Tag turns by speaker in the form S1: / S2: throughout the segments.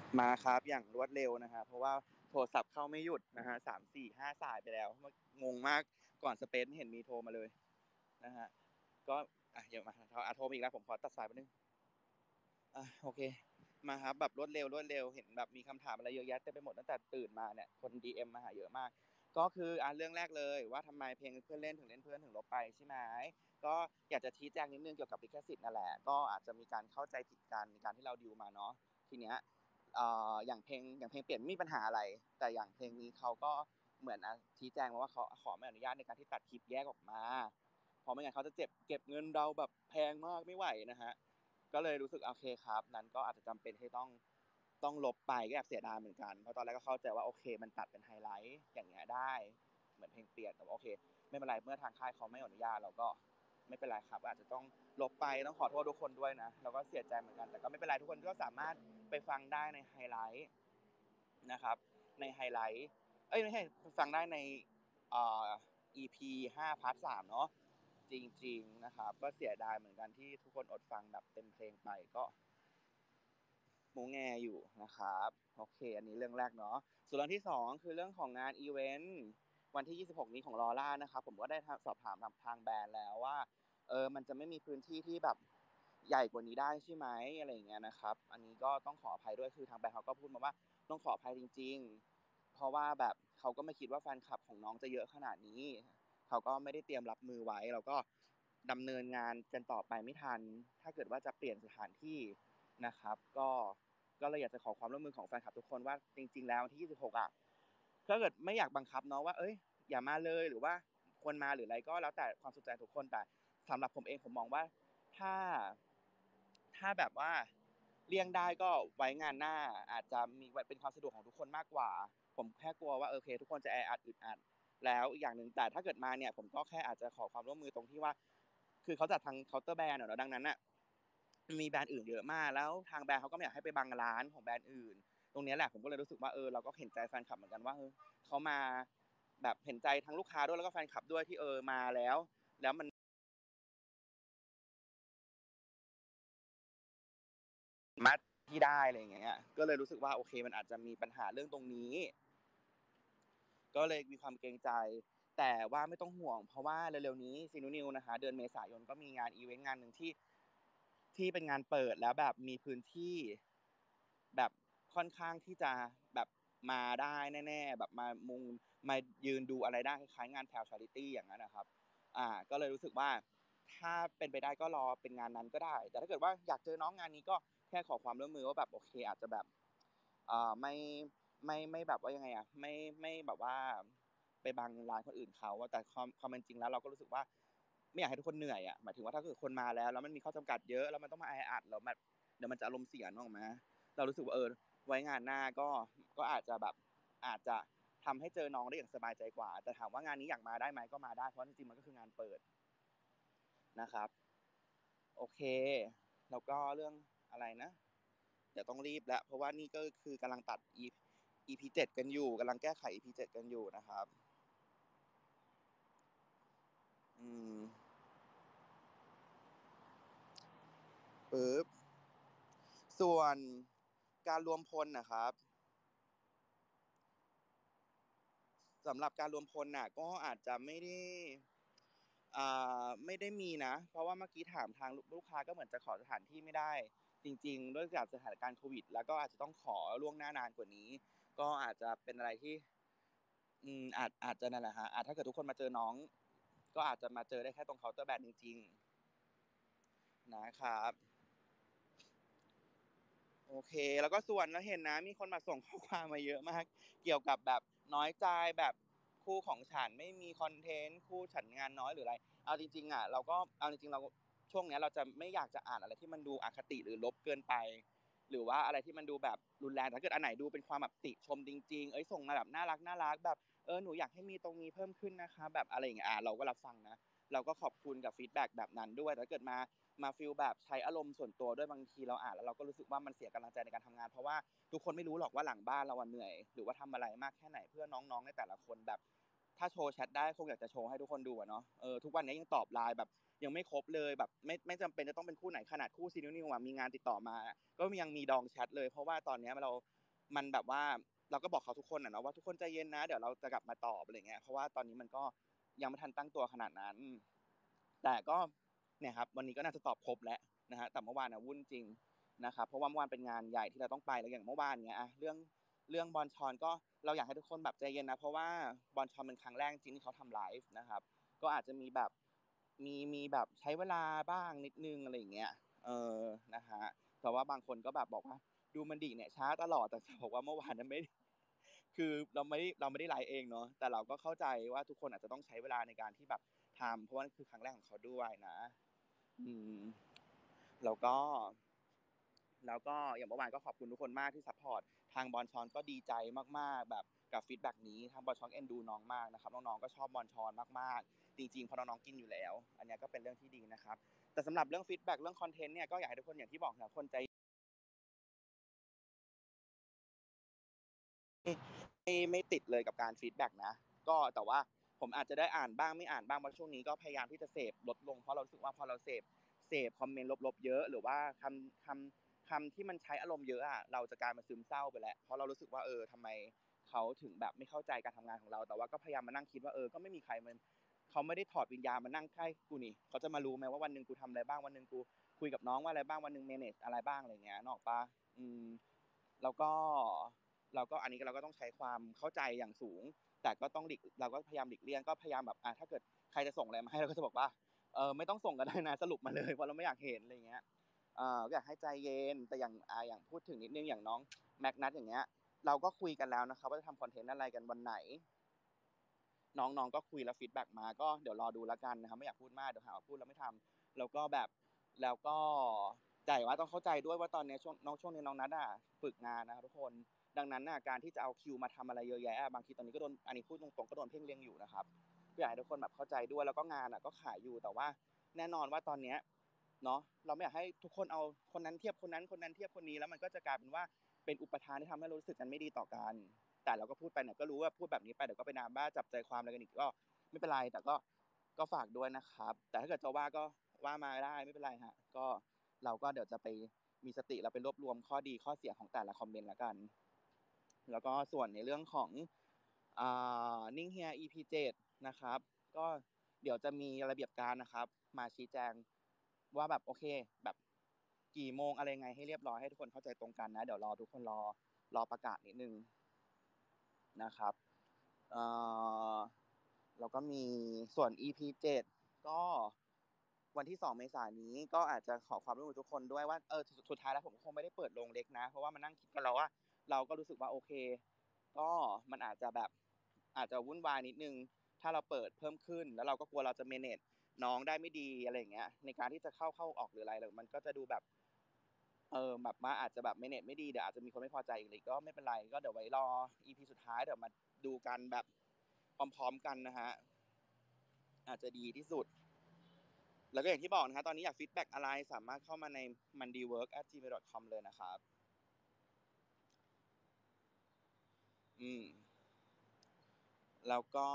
S1: มาครับอย่างรวดเร็วนะฮะเพราะว่าโทรศัพท์เข้าไม่หยุดนะฮะ3 4 5สายไปแล้วงงมากก่อนสเปซไม่เห็นมีโทรมาเลยนะฮะก็อย่ามาโทรมาอีกแล้วผมขอตัดสายแป๊บนึงโอเคมาครับแบบรวดเร็วเห็นแบบมีคำถามอะไรเยอะแยะเต็มไปหมดตั้งแต่ตื่นมาเนี่ยคนดีเอ็มมาหาเยอะมากก็คือเรื่องแรกเลยว่าทำไมเพลงเพื่อนเล่นถึงเล่นเพื่อนถึงลบไปใช่ไหมก็อยากจะชี้แจงนิดนึงเกี่ยวกับลิขสิทธิ์นั่นแหละก็อาจจะมีการเข้าใจผิดกันในการที่เราดิวมาเนาะทีเนี้ย อย่างเพลงเปลี่ยนไม่มีปัญหาอะไรแต่อย่างเพลงนี้เขาก็เหมือนชี้แจงมาว่าเขาขอไม่อนุญาตในการที่ตัดคลิปแยกออกมาเพราะไม่งั้นเขาจะเก็บเงินเราแบบแพงมากไม่ไหวนะฮะก็เลยรู้สึกโอเคครับนั้นก็อาจจะจำเป็นที่ต้องลบไปก็แอบเสียดายเหมือนกันเพราะตอนแรกก็เข้าใจว่าโอเคมันตัดเป็นไฮไลท์อย่างเงี้ยได้เหมือนเพลงเปลี่ยนแต่ว่าโอเคไม่เป็นไรเมื่อทางค่ายเขาไม่อนุญาตเราก็ไม่เป็นไรครับอาจจะต้องลบไปต้องขอโทษทุกคนด้วยนะเราก็เสียใจเหมือนกันแต่ก็ไม่เป็นไรทุกคนก็สามารถ ไปฟังได้ในไฮไลท์นะครับในไฮไลท์ไม่ใช่ฟังได้ในเอ่อ EP 5พาร์ท3เนาะจริงๆนะครับก็เสียดายเหมือนกันที่ทุกคนอดฟังแบบเต็มเพลงไปก็โมแงอยู่นะครับโอเคอันนี้เรื่องแรกเนาะส่วนเรื่องที่2คือเรื่องของงานอีเวนต์วันที่26นี้ของลอร่านะครับผมก็ได้สอบถามทางแบรนด์แล้วว่ามันจะไม่มีพื้นที่ที่แบบใหญ่กว่านี้ได้ใช่ไหมอะไรอย่างเงี้ยนะครับอันนี้ก็ต้องขออภัยด้วยคือทางแบรนด์เขาก็พูดมาว่าต้องขออภัยจริงๆเพราะว่าแบบเขาก็ไม่คิดว่าแฟนคลับของน้องจะเยอะขนาดนี้เขาก็ไม่ได้เตรียมรับมือไว้แล้วก็ดำเนินงานกันต่อไปไม่ทันถ้าเกิดว่าจะเปลี่ยนสถานที่นะครับก็เลยอยากจะขอความร่วมมือของแฟนคลับทุกคนว่าจริงๆแล้ววันที่26ถ้าเกิดไม่อยากบังคับเนาะว่าเอ้ยอย่ามาเลยหรือว่าควรมาหรืออะไรก็แล้วแต่ความสนใจทุกคนแต่สำหรับผมเองผมมองว่าถ้าถ้าแบบว่าเลี่ยงได้ก็ไว้งานหน้าอาจจะมีเป็นความสะดวกของทุกคนมากกว่าผมแค่กลัวว่าโอเคทุกคนจะแออัดอึดอัดแล้วอีกอย่างหนึ่งแต่ถ้าเกิดมาเนี่ยผมก็แค่อาจจะขอความร่วมมือตรงที่ว่าคือเขาจัดทางเคาน์เตอร์แบรนด์เนาะดังนั้นน่ะมีแบรนด์อื่นเยอะมากแล้วทางแบรนด์เขาก็ไม่อยากให้ไปบังร้านของแบรนด์อื่นตรงนี้แหละผมก็เลยรู้สึกว่าเราก็เห็นใจแฟนคลับเหมือนกันว่าเขามาแบบเห็นใจทั้งลูกค้าด้วยแล้วก็แฟนคลับด้วยที่มาแล้วมันมัดที่ได้อะไรอย่างเงี้ยก็เลยรู้สึกว่าโอเคมันอาจจะมีปัญหาเรื่องตรงนี้ ก็เลยมีความเกรงใจแต่ว่าไม่ต้องห่วงเพราะว่าเร็วๆนี้ซีนูนิวนะคะเดือนเมษายนก็มีงานอีเวนต์งานหนึ่งที่เป็นงานเปิดแล้วแบบมีพื้นที่แบบค่อนข้างที่จะแบบมาได้แน่ๆแบบมายืนดูอะไรได้คล้ายๆงานแพลวชาริตี้อย่างนั้นนะครับก็เลยรู้สึกว่าถ้าเป็นไปได้ก็รอเป็นงานนั้นก็ได้แต่ถ้าเกิดว่าอยากเจอน้องงานนี้ก็แค่ขอความร่วมมือว่าแบบโอเคอาจจะแบบไม่แบบว่ายังไงไม่แบบว่าไปบังร้านคนอื่นเขาแต่ความเป็นจริงแล้วเราก็รู้สึกว่าไม่อยากให้ทุกคนเหนื่อยหมายถึงว่าถ้าเกิดคนมาแล้วมันมีข้อจำกัดเยอะแล้วมันต้องมาแออัดแล้วแบบเดี๋ยวมันจะอารมณ์เสียนึกออกไหมเรารู้สึกว่าไว้งานหน้าก็อาจจะแบบอาจจะทำให้เจอน้องได้อย่างสบายใจกว่าแต่ถามว่างานนี้อยากมาได้ไหมก็มาได้เพราะจริงๆมันก็คืองานเปิดนะครับโอเคแล้วก็เรื่องอะไรนะเดี๋ยวต้องรีบแล้วเพราะว่านี่ก็คือกำลังตัด EP 7กันอยู่กำลังแก้ไข EP 7กันอยู่นะครับอืมปึ๊บส่วนการรวมพลนะครับสำหรับการรวมพลน่ะก็อาจจะไม่ได้มีนะเพราะว่าเมื่อกี้ถามทางลูกค้าก็เหมือนจะขอสถานที่ไม่ได้จริงๆด้วยจากสถานการณ์โควิดแล้วก็อาจจะต้องขอล่วงหน้านานกว่านี้ก็อาจจะเป็นอะไรที่อาจจะนั่นแหละฮะถ้าเกิดทุกคนมาเจอน้องก็อาจจะมาเจอได้แค่ตรงเคาน์เตอร์แบรนด์จริงๆนะครับ โอเคแล้วก็ส่วนเราเห็นนะมีคนมาส่งข้อความมาเยอะมากเกี่ยวกับแบบน้อยใจแบบคู่ของฉันไม่มีคอนเทนต์คู่ฉันงานน้อยหรืออะไรเอาจริงๆเราก็เอาจริงๆเราช่วงเนี้ยเราจะไม่อยากจะอ่านอะไรที่มันดูอคติหรือลบเกินไปหรือว่าอะไรที่มันดูแบบรุนแรงถ้าเกิดอันไหนดูเป็นความแบบติชมจริงๆส่งมาแบบน่ารักน่ารักแบบหนูอยากให้มีตรงนี้เพิ่มขึ้นนะคะแบบอะไรอย่างเงี้ยเราก็รับฟังนะเราก็ขอบคุณกับฟีดแบ็กแบบนั้นด้วยแต่ถ้าเกิดมาฟีลแบบใช้อารมณ์ส่วนตัวด้วยบางทีเราอ่านแล้วเราก็รู้สึกว่ามันเสียกำลังใจในการทำงานเพราะว่าทุกคนไม่รู้หรอกว่าหลังบ้านเราเหนื่อยหรือว่าทำอะไรมากแค่ไหนเพื่อน้องๆในแต่ละคนแบบถ้าโชว์แชทได้คงอยากจะโชว์ให้ทุกคนดูอะเนาะทุกวันนี้ยังตอบไลน์แบบยังไม่ครบเลยแบบไม่จำเป็นจะต้องเป็นคู่ไหนขนาดคู่ซีนิวมีงานติดต่อมาก็ยังมีดองแชทเลยเพราะว่าตอนนี้มันแบบว่าเราก็บอกเขาทุกคนเนาะว่าทุกคนใจเย็นนะเดี๋ยวเราจะกลับมาตอบอะไรเงี้ยเพราะว่าตอนนี้มันก็ยังไม่ทันตั้งตัวขนาดนั้นแต่ก็เนี่ยครับวันนี้ก็น่าจะตอบครบแล้วนะฮะแต่เมื่อวานวุ่นจริงนะครับเพราะว่าเมื่อวานเป็นงานใหญ่ที่เราต้องไปแล้วอย่างเมื่อวานเนี้ยเรื่องบอลชอนก็เราอยากให้ทุกคนแบบใจเย็นนะเพราะว่าบอลชอนเป็นครั้งแรกจริงที่เขาทำไลฟ์นะครับก็อาจจะมีแบบมีแบบใช้เวลาบ้างนิดนึงอะไรอย่างเงี้ยเออนะฮะแต่ว่าบางคนก็แบบบอกว่าดูมันดีเนี่ยช้าตลอดแต่จะบอกว่าเมื่อวานนั้นไม่คือเราไม่ได้ไลฟ์เองเนาะแต่เราก็เข้าใจว่าทุกคนอาจจะต้องใช้เวลาในการที่แบบทำเพราะว่านั่นคือครั้งแรกของเขาด้วยนะอืมแล้วก็ แล้วก็อย่างเมื่อวานก็ขอบคุณทุกคนมากที่ซัพพอร์ตทางบอลชอนก็ดีใจมากๆแบบกับฟีดแบ็กนี้ทางบอลชอนเอ็นดูน้องมากนะครับน้องๆก็ชอบบอลชอนมากๆจริงๆเพราะน้องๆกินอยู่แล้วอันนี้ก็เป็นเรื่องที่ดีนะครับแต่สำหรับเรื่องฟีดแบ็กเรื่องคอนเทนต์เนี่ยก็อยากให้ทุกคนอย่างที่บอกนะคนใจไม่ติดเลยกับการฟีดแบ็กนะก็แต่ว่าผมอาจจะได้อ่านบ้างไม่อ่านบ้างเพราะช่วงนี้ก็พยายามที่จะเสพลดลงเพราะเรารู้สึกว่าพอเราเสพคอมเมนต์ลบๆเยอะหรือว่าคำที่มันใช้อารมณ์เยอะอะเราจะกลายเป็นซึมเศร้าไปแล้วเพราะเรารู้สึกว่าทำไมเขาถึงแบบไม่เข้าใจการทำงานของเราแต่ว่าก็พยายามมานั่งคิดว่าก็ไม่มีใครมันเขาไม่ได้ถอดวิญญาณมานั่งใกล้กูนี่เขาจะมารู้ไหมว่าวันหนึ่งกูทำอะไรบ้างวันหนึ่งกูคุยกับน้องว่าอะไรบ้างวันหนึ่งเมเนจอะไรบ้างอะไรเงี้ยนกออกปะอืมแล้วก็อันนี้เราก็ต้องใช้ความเข้าใจอย่างสูงแต่ก็ต้องเราก็พยายามหลีกเลี่ยงก็พยายามแบบถ้าเกิดใครจะส่งอะไรมาให้เราก็จะบอกว่าไม่ต้องส่งก็ได้นะสรุปมาเลยเพราะเราไม่อยากเห็นอะไรเงี้ยก็อยากให้ใจเย็นแต่อย่างพูดถึงนิดนึงอย่างน้องแม็กนัทอย่างเงี้ยเราก็คุยกันแล้วนะครับว่าจะทำคอนเทนต์อะไรกันวันไหนน้องๆก็คุยแล้วฟีดแบ็กมาก็เดี๋ยวรอดูแล้วกันนะครับไม่อยากพูดมากเดี๋ยวหาว่าพูดแล้วไม่ทำแล้วก็แบบแล้วก็ใจว่าต้องเข้าใจด้วยว่าตอนนี้ช่วงนี้น้องนัทฝึกงานนะครับทุกคนดังนั้นการที่จะเอาคิวมาทำอะไรเยอะแยะบางทีตอนนี้ก็โดนอันนี้พูดตรงๆก็โดนเพ่งเล็งอยู่นะครับก็อยากให้ทุกคนแบบเข้าใจด้วยแล้วก็งานก็ขายอยู่แต่ว่าแน่นอนว่าตอนเนี้ยเนาะเราไม่อยากให้ทุกคนเอาคนนั้นเทียบคนนั้นคนนั้นเทียบคนนี้แล้วมันก็จะกลายเป็นว่าเป็นอุปทานที่ทำให้รู้สึกกันไม่ดีต่อกันแต่เราก็พูดไปเนี่ยก็รู้ว่าพูดแบบนี้ไปเดี๋ยวก็ไปดราม่าจับใจความอะไรกันอีกก็ไม่เป็นไรแต่ก็ฝากด้วยนะครับแต่ถ้าเกิดจะว่าก็ว่ามาได้ไม่เป็นไรฮะก็เราก็เดี๋ยวจะไปมีสติเราไปรวบรวมข้อดีข้อเสียของแต่ละคอมเมนต์แล้วกันแล้วก็ส่วนในเรื่องของนิ่งเฮีย EP 7นะครับก็เดี๋ยวจะมีระเบียบการนะครับมาชี้แจงว่าแบบโอเคแบบกี่โมงอะไรไงให้เรียบร้อยให้ทุกคนเข้าใจตรงกันนะเดี๋ยวรอทุกคนรอประกาศนิดนึงนะครับเอ่อแล้วก็มีส่วน EP 7ก็วันที่2เมษายนนี้ก็อาจจะขอความร่วมมือทุกคนด้วยว่าสุดท้ายแล้วผมคงไม่ได้เปิดโรงเล็กนะเพราะว่ามานั่งคิดกันแล้วว่าเราก็รู้สึกว่าโอเคก็มันอาจจะแบบอาจจะวุ่นวายนิดนึงถ้าเราเปิดเพิ่มขึ้นแล้วเราก็กลัวเราจะ manage น้องได้ไม่ดีอะไรอย่างเงี้ยในการที่จะเข้าออกหรืออะไรเลยมันก็จะดูแบบแบบว่าอาจจะแบบ manage ไม่ดีเดี๋ยวอาจจะมีคนไม่พอใจอีกเลยก็ไม่เป็นไรก็เดี๋ยวไว้รอ EP สุดท้ายเดี๋ยวมาดูกันแบบพร้อมๆกันนะฮะอาจจะดีที่สุดแล้วก็อย่างที่บอกนะฮะตอนนี้อยากฟีดแบ็กอะไรสามารถเข้ามาใน mandywork@gmail.com เลยนะครับอืมแล้วก็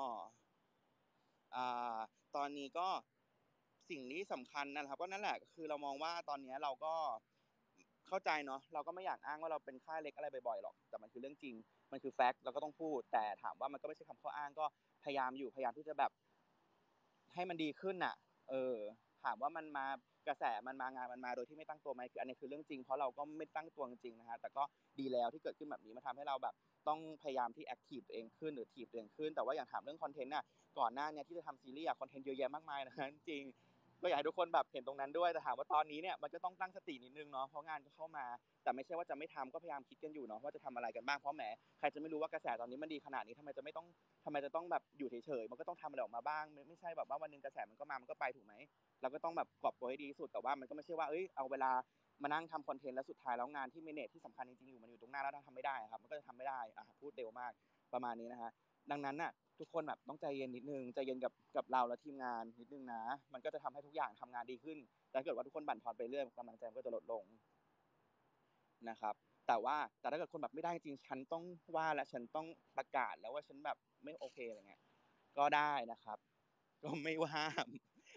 S1: อ่าตอนนี้ก็สิ่งที่สำคัญนะครับก็นั่นแหละคือเรามองว่าตอนนี้เราก็เข้าใจเนาะเราก็ไม่อยากอ้างว่าเราเป็นค่ายเล็กอะไรบ่อยๆหรอกแต่มันคือเรื่องจริงมันคือแฟกต์เราก็ต้องพูดแต่ถามว่ามันก็ไม่ใช่คำข้ออ้างก็พยายามที่จะแบบให้มันดีขึ้นน่ะเออถามว่ามันมากระแสมันมางานมันมาโดยที่ไม่ตั้งตัวไหมคืออันนี้คือเรื่องจริงเพราะเราก็ไม่ตั้งตัวจริงๆนะฮะแต่ก็ดีแล้วที่เกิดขึ้นแบบนี้มาทำให้เราแบบต้องพยายามที่แอคทีฟตัวเองขึ้นหรือทีฟตัวเองขึ้นแต่ว่าอย่างถามเรื่องคอนเทนต์น่ะก่อนหน้านี้ที่จะทำซีรีส์คอนเทนต์เยอะแยะมากมายนะจริงก็อยากให้ทุกคนแบบเห็นตรงนั้นด้วยแต่ถามว่าตอนนี้เนี่ยมันก็ต้องตั้งสตินิดนึงเนาะเพราะงานก็เข้ามาแต่ไม่ใช่ว่าจะไม่ทำก็พยายามคิดกันอยู่เนาะว่าจะทำอะไรกันบ้างเพราะแหมใครจะไม่รู้ว่ากระแสตอนนี้มันดีขนาดนี้ทำไมจะต้องแบบอยู่เฉยๆมันก็ต้องทำอะไรออกมาบ้างไม่ใช่แบบว่าวันนึงกระแสมันก็มามันก็ไปถูกไหมเราก็ต้องแบบกอบโกยให้ดีที่สุดแต่ว่ามันก็ไม่ใช่ว่าเอาเวลามานั่งทำคอนเทนต์แล้วสุดท้ายแล้วงานที่เมเนจที่สำคัญจริงๆอยู่มันอยู่ตรงหน้าแล้วทำไม่ได้ครับมันก็จะทำไม่ได้พูดเร็วมากประมาณนี้นะฮะดังนั้นน่ะทุกคนแบบต้องใจเย็นนิดนึงใจเย็นกับเราและทีมงานนิดนึงนะมันก็จะทำให้ทุกอย่างทำงานดีขึ้นแต่ถ้าเกิดว่าทุกคนบั่นทอนไปเรื่อยกำลังใจมันก็จะลดลงนะครับแต่ถ้าเกิดคนแบบไม่ได้จริงฉันต้องว่าและฉันต้องประกาศแล้วว่าฉันแบบไม่โอเคอะไรเงี้ยก็ได้นะครับก็ไม่ว่า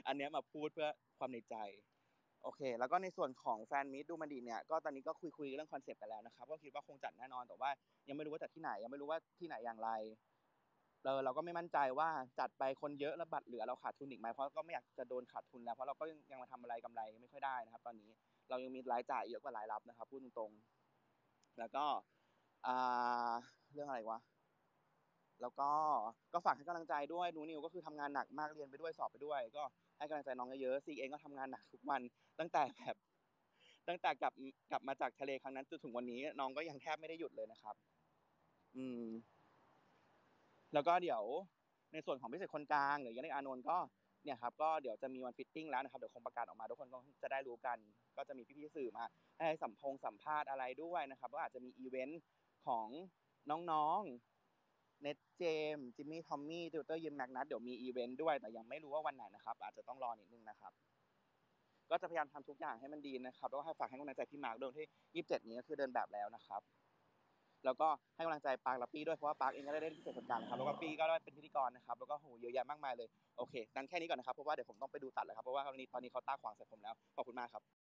S1: อันเนี้ยมาพูดเพื่อความในใจโอเคแล้วก็ในส่วนของแฟนมีตดูมันดีเนี่ยก็ตอนนี้ก็คุยเรื่องคอนเซปต์กันแล้วนะครับก็คิดว่าคงจัดแน่นอนแต่ว่ายังไม่รู้ว่าจัดที่ไหนยังไม่รู้ว่าที่ไหนอย่างไรเราก็ไม่มั่นใจว่าจัดไปคนเยอะแล้วบัตรเหลือเราขาดทุนอีกไหมเพราะก็ไม่อยากจะโดนขาดทุนแล้วเพราะเราก็ยังมาทำอะไรกำไรไม่ค่อยได้นะครับตอนนี้เรายังมีรายจ่ายเยอะกว่ารายรับนะครับพูดตรงๆแล้วก็อ่าเรื่องอะไรวะ แล้วก็ฝากให้กำลังใจด้วยหนูนิวก็คือทำงานหนักมากเรียนไปด้วยสอบไปด้วยก็ให้กำลังใจน้องเยอะๆซีเองก็ทำงานหนักทุกวันตั้งแต่แบบตั้งแต่กลับมาจากทะเลครั้งนั้นจนถึงวันนี้น้องก็ยังแทบไม่ได้หยุดเลยนะครับอืมแล้วก็เดี๋ยวในส่วนของพิเศษคนกลางหรือยังเล็กอานนท์ก็เนี่ยครับก็เดี๋ยวจะมีวันฟิตติ้งแล้วนะครับเดี๋ยวคงประกาศออกมาทุกคนก็จะได้รู้กันก็จะมีพี่ๆสื่อมาให้สัมภาษณ์อะไรด้วยนะครับก็อาจจะมีอีเวนต์ของน้องๆเน็ตเจมส์จิมมี่ทอมมี่ติวเตอร์ยิมแมกนัสเดี๋ยวมีอีเวนต์ด้วยแต่ยังไม่รู้ว่าวันไหนนะครับอาจจะต้องรอนิดนึงนะครับก็จะพยายามทำทุกอย่างให้มันดีนะครับแล้วก็ให้ฝากให้กำลังใจพี่มาร์คด้วยที่27นี้ก็คือเดินแบบแล้วนะครับแล้วก็ให้กำลังใจปาร์คและปี้ด้วยเพราะว่าปาร์คเองก็ได้เล่นพิเศษคนกลางนะครับแล้วก็ปี้ก็ได้เป็นพิธีกรนะครับแล้วก็โหเยอะแยะมากมายเลยโอเคนั้นแค่นี้ก่อนนะครับเพราะว่าเดี๋ยวผมต้องไปดูตัดแล้วครับเพราะว่าตอนนี้เขาตาขวางใส่ผมแล้วขอบคุณมากครับ